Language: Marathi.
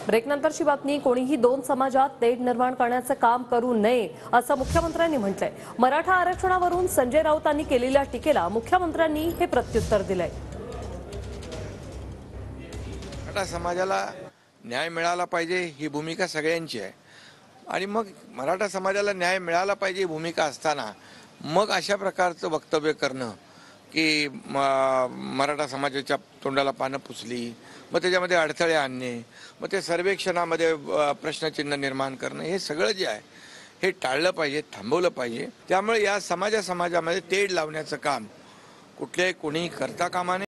ब्रेकनंतरची बातमी. कोणीही दोन समाजात तेढ निर्माण करण्याचं काम करू नये असं मुख्यमंत्र्यांनी म्हटलंय. मराठा आरक्षणावरून संजय राऊतांनी केलेल्या टीकेला मुख्यमंत्र्यांनी हे प्रत्युत्तर दिलंय. मराठा समाजाला न्याय मिळाला पाहिजे ही भूमिका सगळ्यांची आहे आणि मग मराठा समाजाला न्याय मिळाला पाहिजे ही भूमिका असताना मग अशा प्रकारचं वक्तव्य करणं की मराठा समाजाच्या तोंडाला पानं पुसली, मग त्याच्यामध्ये अडथळे आणणे, मग ते सर्वेक्षणामध्ये प्रश्नचिन्ह निर्माण करणं, हे सगळं जे आहे हे टाळलं पाहिजे, थांबवलं पाहिजे. त्यामुळे या समाजामध्ये तेढ लावण्याचं काम कुठल्याही कोणीही करता कामा नये.